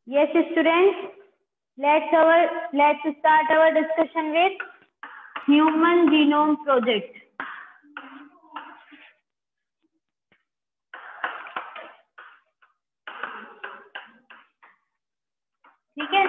Yes, students, let's start our discussion with Human Genome Project. ठीक है,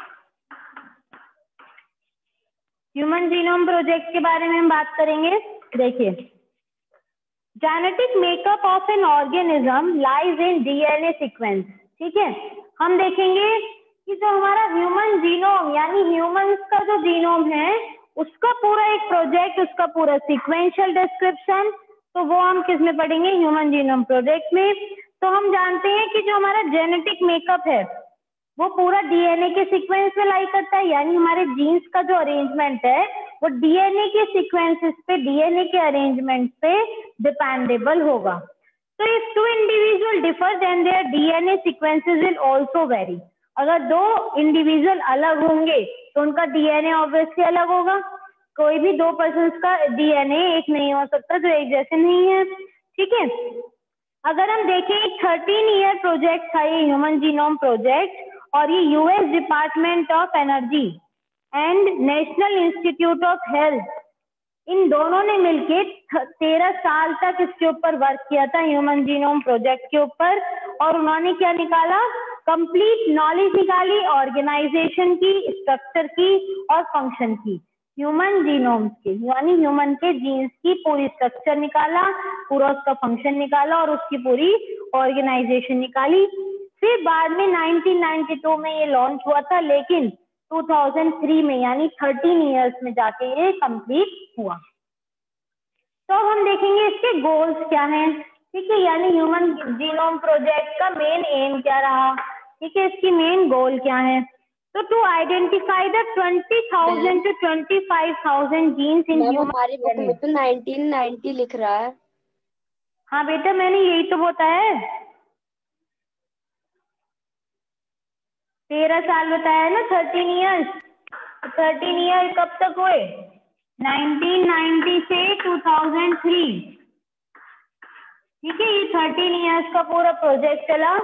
human genome project के बारे में हम बात करेंगे। देखिए, genetic makeup of an organism lies in DNA sequence. ठीक है, हम देखेंगे कि जो हमारा ह्यूमन जीनोम यानी ह्यूमंस का जो जीनोम है उसका पूरा एक प्रोजेक्ट, उसका पूरा सीक्वेंशियल डिस्क्रिप्शन, तो वो हम किस में पढ़ेंगे? ह्यूमन जीनोम प्रोजेक्ट में। तो हम जानते हैं कि जो हमारा जेनेटिक मेकअप है वो पूरा डीएनए के सीक्वेंस में लाई करता है, यानी हमारे जीन्स का जो अरेंजमेंट है वो डीएनए के सीक्वेंसेस पे, डीएनए के अरेंजमेंट पे डिपेंडेबल होगा। तो if two individual differ then their DNA sequences will also vary. अगर दो इंडिविजुअल अलग होंगे तो उनका डीएनए ऑब्वियसली अलग होगा। कोई भी दो पर्सन्स का डीएनए एक नहीं हो सकता जो एक जैसे नहीं है। ठीक है, अगर हम देखें 13 ईयर प्रोजेक्ट था ये ह्यूमन जीनोम प्रोजेक्ट, और ये US Department of Energy and National Institute of Health, इन दोनों ने मिलके 13 साल तक इसके ऊपर वर्क किया था, ह्यूमन जीनोम प्रोजेक्ट के ऊपर। और उन्होंने क्या निकाला? कंप्लीट नॉलेज निकाली ऑर्गेनाइजेशन की, स्ट्रक्चर की और फंक्शन की, ह्यूमन जीनोम की, यानी ह्यूमन के जीन्स की पूरी स्ट्रक्चर निकाला, पूरा उसका फंक्शन निकाला और उसकी पूरी ऑर्गेनाइजेशन निकाली। फिर बाद में 1992 में ये लॉन्च हुआ था, लेकिन 2003 में यानी 13 इयर्स में जाके ये कंप्लीट हुआ। तो हम देखेंगे इसके गोल्स क्या हैं। ठीक है, यानी ह्यूमन जीनोम प्रोजेक्ट का मेन एम क्या रहा। ठीक है, इसकी मेन गोल क्या है? तो to identify the 20,000 to 25,000 genes in human. हमारी बुक में तो 1990 लिख रहा है। हाँ बेटा, मैंने यही तो बताया है, 13 साल बताया ना, 13 ईयर्स। 13 ईयर कब तक हुए? 1990 से 2003। ठीक है, ये 13 ईयर्स का पूरा प्रोजेक्ट चला।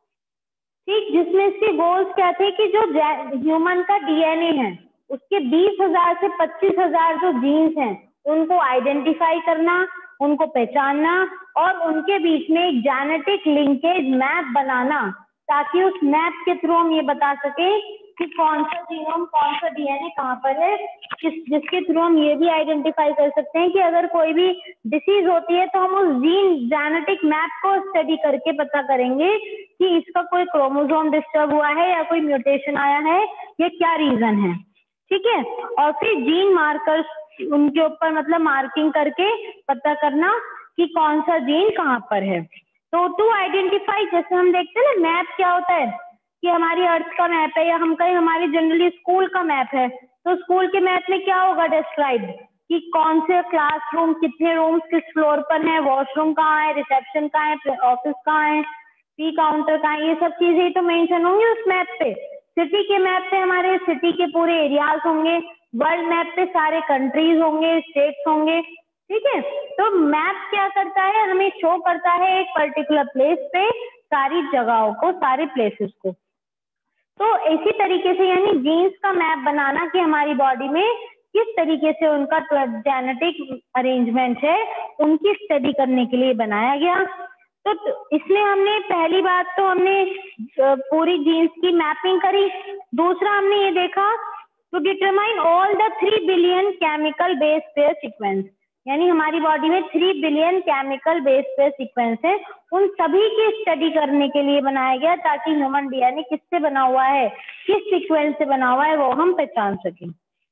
ठीक, जिसमें इसके गोल्स क्या थे कि जो ह्यूमन का डीएनए है उसके 20,000 से 25,000 जो जीन्स हैं उनको आइडेंटिफाई करना, उनको पहचानना और उनके बीच में एक जेनेटिक लिंकेज मैप बनाना, ताकि उस मैप के थ्रू हम ये बता सके कि कौन सा जीनोम, कौन सा डीएनए कहाँ पर है, जिसके थ्रू हम ये भी आइडेंटिफाई कर सकते हैं कि अगर कोई भी डिसीज होती है तो हम उस जीन जेनेटिक मैप को स्टडी करके पता करेंगे कि इसका कोई क्रोमोसोम डिस्टर्ब हुआ है या कोई म्यूटेशन आया है या क्या रीजन है। ठीक है, और फिर जीन मार्कर्स उनके ऊपर मतलब मार्किंग करके पता करना कि कौन सा जीन कहाँ पर है। तो टू आइडेंटिफाई, जैसे हम देखते हैं ना मैप क्या होता है कि हमारी अर्थ का मैप है, या हम कहीं हमारी जनरली स्कूल का मैप है, तो स्कूल के मैप में क्या होगा डिस्क्राइब कि कौन से क्लासरूम, कितने रूम्स किस फ्लोर पर है, वॉशरूम कहाँ है, रिसेप्शन कहाँ है, ऑफिस कहाँ है, टी काउंटर कहाँ है, ये सब चीजें तो मेंशन होंगी उस मैप पे। सिटी के मैप पे हमारे सिटी के पूरे एरियाज होंगे, वर्ल्ड मैप पे सारे कंट्रीज होंगे, स्टेट्स होंगे। ठीक है, तो मैप क्या करता है? हमें शो करता है एक पर्टिकुलर प्लेस पे सारी जगहों को, सारे प्लेसेस को। तो इसी तरीके से यानी जीन्स का मैप बनाना कि हमारी बॉडी में किस तरीके से उनका जेनेटिक अरेंजमेंट है, उनकी स्टडी करने के लिए बनाया गया। तो इसलिए हमने पहली बात तो हमने पूरी जीन्स की मैपिंग करी। दूसरा हमने ये देखा to determine all the 3 billion chemical base pair sequence, यानी हमारी बॉडी में 3 billion chemical base pair sequence है, उन सभी की स्टडी करने के लिए बनाया गया ताकि ह्यूमन डीएनए किससे बना हुआ है, किस सीक्वेंस से बना हुआ है वो हम पहचान सकें।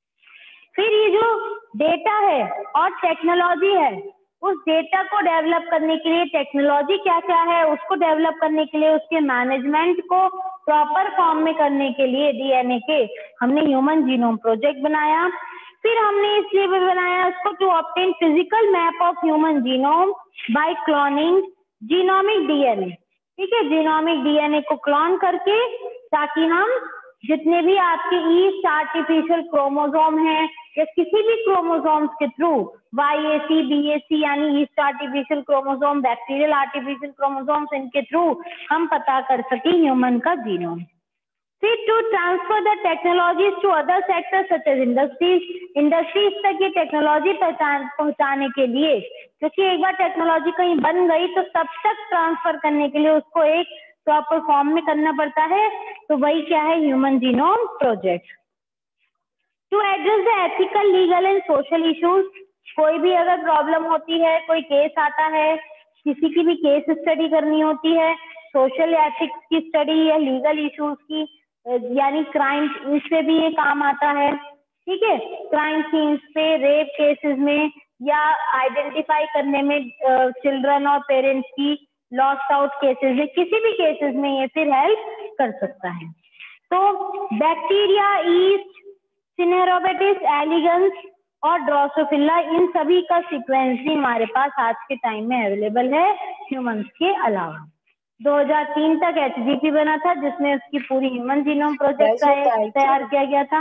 फिर ये जो डेटा है और टेक्नोलॉजी है, उस डेटा को डेवलप करने के लिए टेक्नोलॉजी क्या क्या है उसको डेवलप करने के लिए, उसके मैनेजमेंट को प्रॉपर फॉर्म में करने के लिए डीएनए के हमने ह्यूमन जीनोम प्रोजेक्ट बनाया। फिर हमने इसलिए भी बनाया उसको to obtain physical map of human genome by cloning genomic DNA. ठीक है, जीनोमिक डीएनए को क्लोन करके ताकि हम जितने भी आपके ईस्ट आर्टिफिशियल क्रोमोसोम हैं या किसी भी क्रोमोसोम्स के थ्रू YAC BAC यानी yeast artificial chromosome, bacterial artificial chromosomes, इनके थ्रू हम पता कर सके ह्यूमन का जीनोम। फिर to transfer the technologies to other sectors such as industries तक ये टेक्नोलॉजी पहुंचाने के लिए, क्योंकि एक बार टेक्नोलॉजी कहीं बन गई तो सब तक ट्रांसफर करने के लिए उसको एक प्रॉपर फॉर्म में करना पड़ता है, तो वही क्या है, human genome project. To address the ethical, legal and social issues, कोई भी अगर प्रॉब्लम होती है, कोई केस आता है, किसी की भी केस स्टडी करनी होती है, सोशल एथिक्स की स्टडी या लीगल इश्यूज की, यानी क्राइम, इससे भी ये काम आता है। ठीक है, क्राइम सीन्स पे, रेप केसेस में, या आइडेंटिफाई करने में चिल्ड्रन और पेरेंट्स की लॉस्ट आउट केसेस में, किसी भी केसेस में ये फिर हेल्प कर सकता है। तो बैक्टीरिया, ईस्ट, सिनेरोबेटिस एलिगेंस और ड्रोसोफिला, इन सभी का सीक्वेंस भी हमारे पास आज के टाइम में अवेलेबल है ह्यूमंस के अलावा। 2003 तक HGP बना था जिसमें उसकी पूरी ह्यूमन जीनोम प्रोजेक्ट तैयार किया गया था।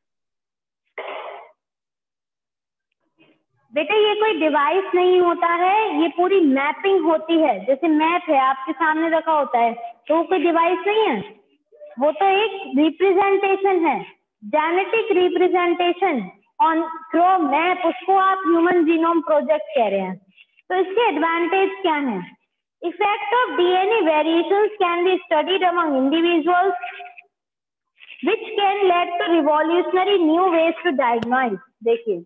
बेटा ये कोई डिवाइस नहीं होता है, ये पूरी मैपिंग होती है। जैसे मैप है आपके सामने रखा होता है, तो वो कोई डिवाइस नहीं है, वो तो एक रिप्रेजेंटेशन है, genetic representation on through map, उसको आप ह्यूमन जीनोम प्रोजेक्ट कह रहे हैं। तो इसके एडवांटेज क्या है? Effect of DNA variations can be studied among individuals which can lead to revolutionary new ways to diagnose। देखिए,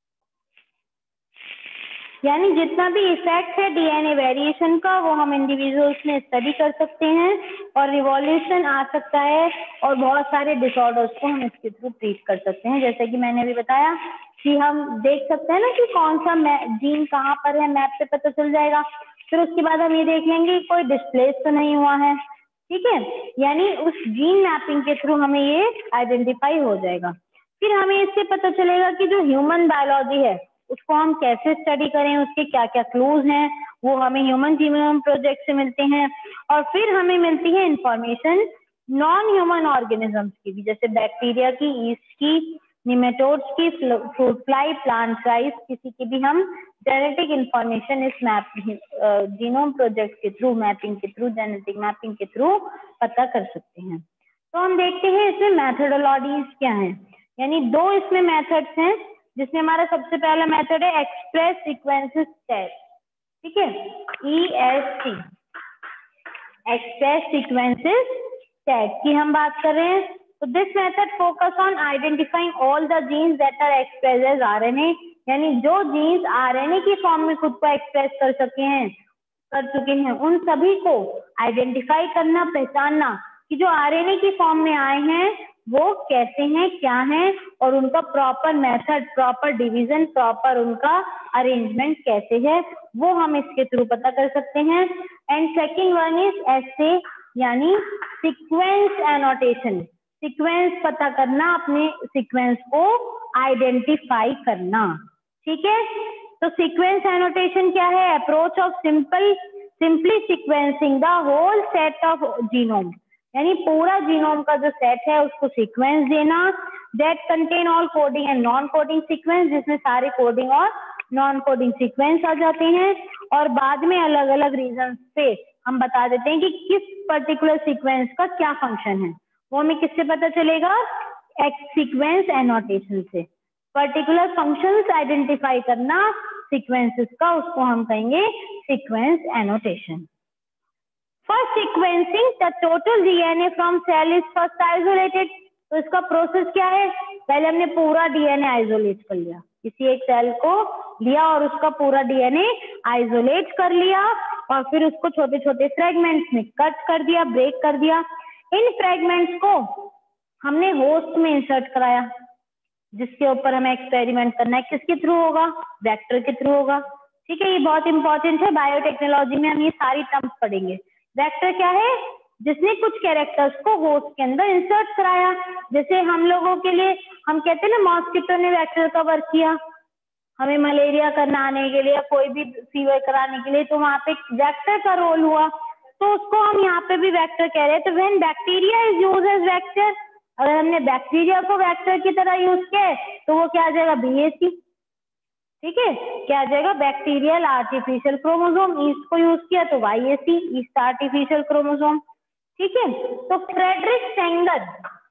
यानी जितना भी इफेक्ट है DNA वेरिएशन का वो हम इंडिविजुअल्स में स्टडी कर सकते हैं और रिवॉल्यूशन आ सकता है और बहुत सारे डिसऑर्डर्स को हम इसके थ्रू ट्रीट कर सकते हैं। जैसे कि मैंने अभी बताया कि हम देख सकते हैं ना कि कौन सा जीन कहाँ पर है, मैप पे पता चल जाएगा। फिर उसके बाद हम ये देख लेंगे कोई डिस्प्लेस तो नहीं हुआ है, ठीक है, यानी उस जीन मैपिंग के थ्रू हमें ये आइडेंटिफाई हो जाएगा। फिर हमें इससे पता चलेगा कि जो ह्यूमन बायोलॉजी है उसको हम कैसे स्टडी करें, उसके क्या क्या क्लूज हैं, वो हमें ह्यूमन जीनोम प्रोजेक्ट से मिलते हैं। और फिर हमें मिलती है इंफॉर्मेशन नॉन ह्यूमन ऑर्गेनिजम्स की भी, जैसे बैक्टीरिया की, ईस्ट की, निमेटोड्स की, फ्रूट फ्लाई, प्लांट राइस, किसी की भी हम जेनेटिक इंफॉर्मेशन इस मैप जीनोम प्रोजेक्ट के थ्रू, मैपिंग के थ्रू, जेनेटिक मैपिंग के थ्रू पता कर सकते हैं। तो हम देखते हैं इसमें मेथडोलॉजीज क्या हैं, यानी दो इसमें मेथड्स हैं, जिसमें हमारा सबसे पहला मेथड है एक्सप्रेस सीक्वेंसेस टेस्ट। ठीक है, EST, एक्सप्रेस सीक्वेंसेस टेस्ट की हम बात कर रहे हैं। तो this method focus on identifying all the genes that are express as RNA, यानी जो जीन्स RNA की फॉर्म में खुद को एक्सप्रेस कर चुके हैं उन सभी को आइडेंटिफाई करना, पहचानना कि जो RNA की फॉर्म में आए हैं वो कैसे हैं, क्या हैं, और उनका proper method, proper division, proper उनका अरेंजमेंट कैसे है, वो हम इसके थ्रू पता कर सकते हैं। And second one is SA, यानी सीक्वेंस एनोटेशन, सीक्वेंस पता करना, अपने सीक्वेंस को आइडेंटिफाई करना। ठीक है, तो सीक्वेंस एनोटेशन क्या है? Approach of simply sequencing the whole set of genome, यानी पूरा जीनोम का जो सेट है उसको सीक्वेंस देना, that contain all coding and non coding sequence, जिसमें सारे कोडिंग और नॉन कोडिंग सीक्वेंस आ जाते हैं। और बाद में अलग अलग रीजन पे हम बता देते हैं कि किस पर्टिकुलर सीक्वेंस का क्या फंक्शन है, वो हमें किससे पता चलेगा? सीक्वेंस एनोटेशन से। पर्टिकुलर फंक्शंस आइडेंटिफाई करना सीक्वेंसेस का, उसको हम कहेंगे sequence annotation. First sequencing the total DNA from cell is first isolated. तो इसका प्रोसेस क्या है? पहले हमने पूरा DNA आइसोलेट कर लिया, किसी एक सेल को लिया और उसका पूरा DNA आइसोलेट कर लिया और फिर उसको छोटे छोटे फ्रेगमेंट्स में कट कर दिया, ब्रेक कर दिया। इन फ्रेगमेंट्स को हमने होस्ट में इंसर्ट कराया, जिसके ऊपर हमें एक्सपेरिमेंट करना है। किसके थ्रू होगा? वेक्टर के थ्रू होगा। ठीक है, ये बहुत इंपॉर्टेंट है, बायोटेक्नोलॉजी में हम ये सारी टर्म्स पढ़ेंगे। वेक्टर क्या है? जिसने कुछ कैरेक्टर्स को होस्ट के अंदर इंसर्ट कराया। जैसे हम लोगों के लिए हम कहते हैं ना, मॉस्किटो ने वेक्टर का वर्क किया हमें मलेरिया कराने के लिए, कोई भी फीवर कराने के लिए, तो वहां पे वेक्टर का रोल हुआ, तो उसको हम यहाँ पे भी वेक्टर कह रहे हैं। तो when bacteria is used as vector, अगर हमने बैक्टीरिया को वेक्टर की तरह यूज किया तो वो क्या आ जाएगा? BAC। ठीक है, क्या आ जाएगा? Bacterial artificial chromosome. ईस्ट को यूज किया तो YAC, ईस्ट आर्टिफिशियल क्रोमोसोम। ठीक है। तो फ्रेडरिक सेंगर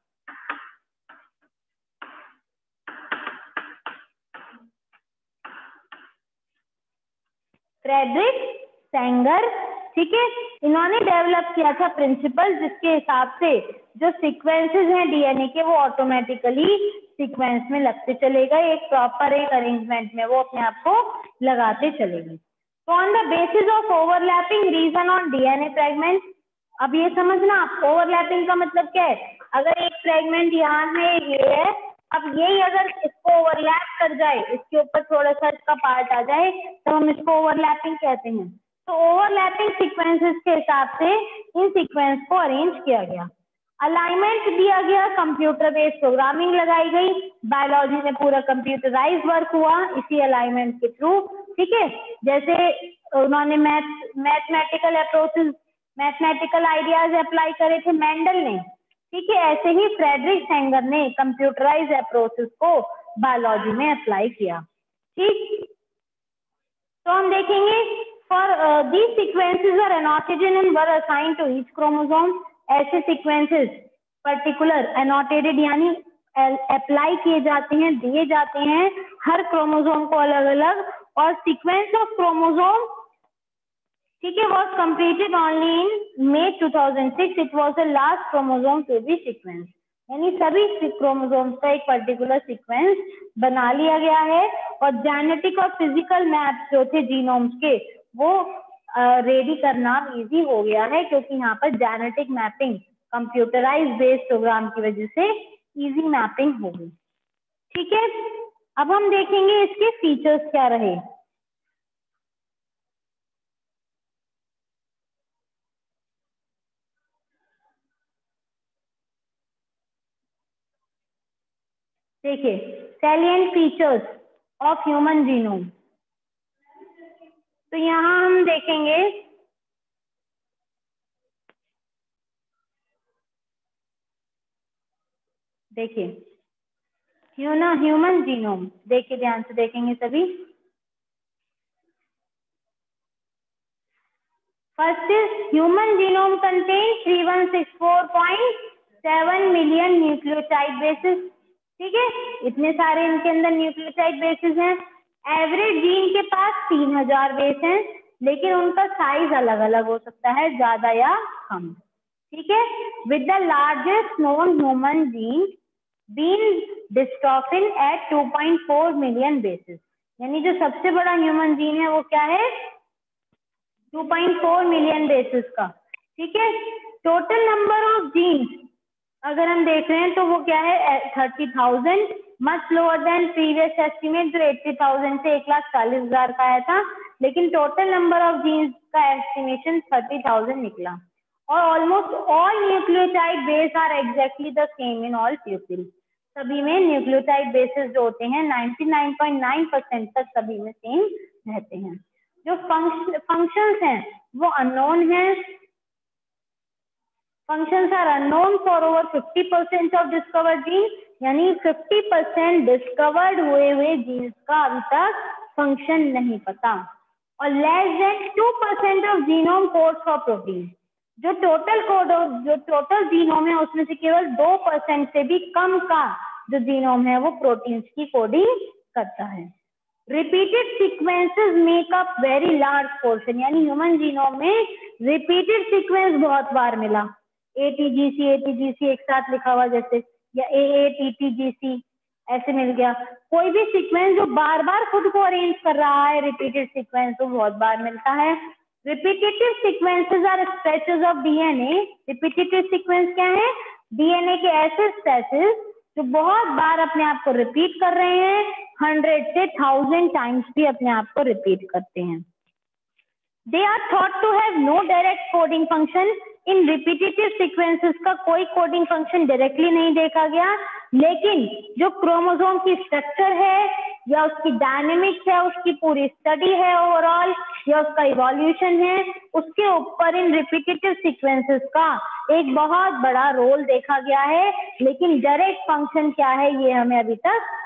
ठीक है, इन्होंने डेवलप किया था प्रिंसिपल जिसके हिसाब से जो सीक्वेंसेस हैं डीएनए के वो ऑटोमेटिकली सीक्वेंस में लगते चले गए, एक प्रॉपर एक अरेंजमेंट में वो अपने आप को लगाते चले गए। तो on the basis of overlapping region on DNA fragment, अब ये समझना आप ओवरलैपिंग का मतलब क्या है, अगर एक फ्रेगमेंट यहाँ है ये है, अब यही अगर इसको ओवरलैप कर जाए, इसके ऊपर थोड़ा सा इसका पार्ट आ जाए तो हम इसको ओवरलैपिंग कहते हैं। तो ओवरलैपिंग सीक्वेंसेस के हिसाब से इन सीक्वेंस को अरेंज किया गया, अलाइनमेंट दिया गया, कंप्यूटर बेस्ड प्रोग्रामिंग लगाई गई, बायोलॉजी में पूरा कंप्यूटराइज वर्क हुआ इसी अलाइनमेंट के थ्रू। ठीक है, जैसे उन्होंने mathematical approaches, mathematical ideas apply करे थे मेंडल ने, ठीक है, ऐसे ही फ्रेडरिक सेंगर ने कंप्यूटराइज अप्रोचेस को बायोलॉजी में अप्लाई किया। ठीक, तो हम देखेंगे for these sequences are annotated and were assigned to each chromosome. ऐसे सीक्वेंसेस पर्टिकुलर एनोटेटेड यानी अप्लाई किए जाते हैं, दिए जाते हैं हर क्रोमोसोम को अलग अलग, और सीक्वेंस ऑफ क्रोमोसोम ठीक है was completed only in May 2006. It was the last chromosome to be sequenced. यानी सभी क्रोमोसोम्स का एक पर्टिकुलर सीक्वेंस बना लिया गया है और जेनेटिक और फिजिकल मैप जो थे जीनोम्स के वो रेडी करना इजी हो गया है, क्योंकि यहाँ पर genetic mapping computerize based program की वजह से इजी मैपिंग हो गई। ठीक है, अब हम देखेंगे इसके फीचर्स क्या रहे। देखिए salient features of human genome, तो यहाँ हम देखेंगे देखिए ह्यूमन जीनोम, देखिए ध्यान से देखेंगे सभी। First is human genome contain 3164.7 million nucleotide bases. ठीक है, इतने सारे इनके अंदर न्यूक्लियोटाइड बेसिस हैं। एवरेज जीन के पास 3000 बेस हैं, लेकिन उनका साइज अलग अलग हो सकता है, ज्यादा या कम। ठीक है, with the largest known human gene being dystrophin at 2.4 million bases, यानी जो सबसे बड़ा ह्यूमन जीन है वो क्या है, 2.4 मिलियन बेसिस का। ठीक है, टोटल नंबर ऑफ जीन्स अगर हम देख रहे हैं तो वो क्या है 30,000, much lower than previous estimate जो 80,000 से 1,40,000 का आया था, लेकिन टोटल नंबर ऑफ जीन्स का एस्टिमेशन 30,000 निकला। और almost all nucleotide base are exactly the same in all people, सभी में न्यूक्लियोटाइड बेसिस जो होते हैं 99.9% तक सभी में सेम रहते हैं। जो फंक्शंस हैं वो अननोन हैं, functions are unknown for over 50% of discovered genes, यानी 50% डिस्कवर्ड हुए जीन्स का अभी तक फंक्शन नहीं पता। और less than 2% of genome code for protein, जो टोटल जीनोम है उसमें से केवल 2% से भी कम का जो जीनोम है वो प्रोटीन्स की कोडिंग करता है। Repeated sequences make up very large portion, यानी ह्यूमन जीनोम में रिपीटेड सीक्वेंस बहुत बार मिला, ATGC एक साथ लिखा हुआ जैसे, या AATTGC ऐसे मिल गया। कोई भी सीक्वेंस जो बार बार खुद को अरेंज कर रहा है, रिपीटेड सीक्वेंस तो बहुत बार मिलता है। Repetitive sequences are stretches of DNA। Repetitive sequence क्या है, DNA के ऐसे स्ट्रेचेस जो बहुत बार अपने आप को रिपीट कर रहे हैं, 100 से 1000 टाइम्स भी अपने आप को रिपीट करते हैं। They are thought to have no direct coding function. इन रिपीटेटिव सीक्वेंसेस का कोई कोडिंग फंक्शन डायरेक्टली नहीं देखा गया, लेकिन जो क्रोमोसोम की स्ट्रक्चर है या उसकी डायनेमिक्स है, उसकी पूरी स्टडी है ओवरऑल, या उसका इवोल्यूशन है, उसके ऊपर इन रिपीटेटिव सीक्वेंसेस का एक बहुत बड़ा रोल देखा गया है, लेकिन डायरेक्ट फंक्शन क्या है ये हमें अभी तक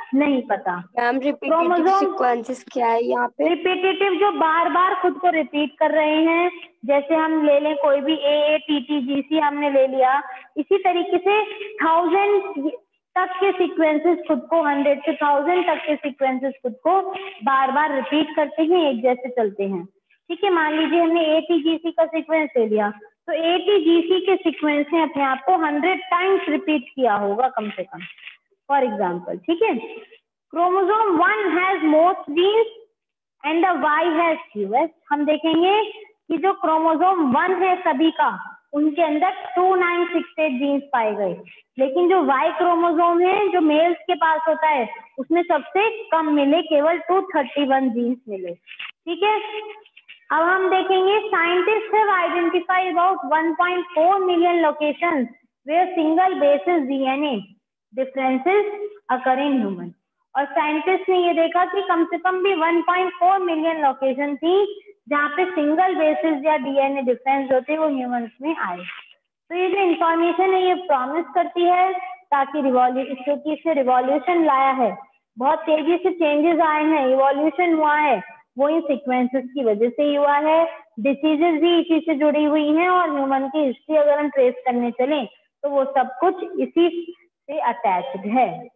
नहीं पता। मैम रिपीटेटिव क्रोमोसोम सीक्वेंसेस क्या है यहाँ पे? रिपीटेटिव जो बार बार खुद को रिपीट कर रहे हैं, जैसे हम ले लें कोई भी AATTGC हमने ले लिया, इसी तरीके से 1000 तक के सीक्वेंसेस खुद को, 100 से 1000 तक के सीक्वेंसेस खुद को बार बार रिपीट करते हैं, एक जैसे चलते हैं। ठीक है, मान लीजिए हमने ATGC का सीक्वेंस ले लिया, तो ATGC के सीक्वेंस ने अपने आप को 100 टाइम्स रिपीट किया होगा कम से कम, फॉर एग्जाम्पल। ठीक है, chromosome 1 has most genes and the Y has fewest। हम देखेंगे कि जो क्रोमोसोम 1 है सभी का, उनके अंदर 2968 जीन्स पाए गए, लेकिन जो Y क्रोमोसोम है जो मेल्स के पास होता है, उसमें सबसे कम मिले, केवल 231 जीन्स मिले। ठीक है, अब हम देखेंगे scientist have identified about 1.4 million locations where single bases DNA differences occur in human. और साइंटिस्ट ने ये देखा कि कम से कम भी 1.4 मिलियन लोकेशन थी जहाँ पे सिंगल बेसिस या DNA डिफरेंस होते वो ह्यूमंस में आए। तो ये जो इंफॉर्मेशन है ये प्रॉमिस करती है ताकि क्योंकि इसने रिवॉल्यूशन लाया है, बहुत तेजी से चेंजेस आए हैं, इवोल्यूशन हुआ है, वो इन सीक्वेंसेस की वजह से ही हुआ है। डिसीजेस भी इसी से जुड़ी हुई हैं और ह्यूमन की हिस्ट्री अगर हम ट्रेस करने चलें तो वो सब कुछ इसी से अटैच्ड है।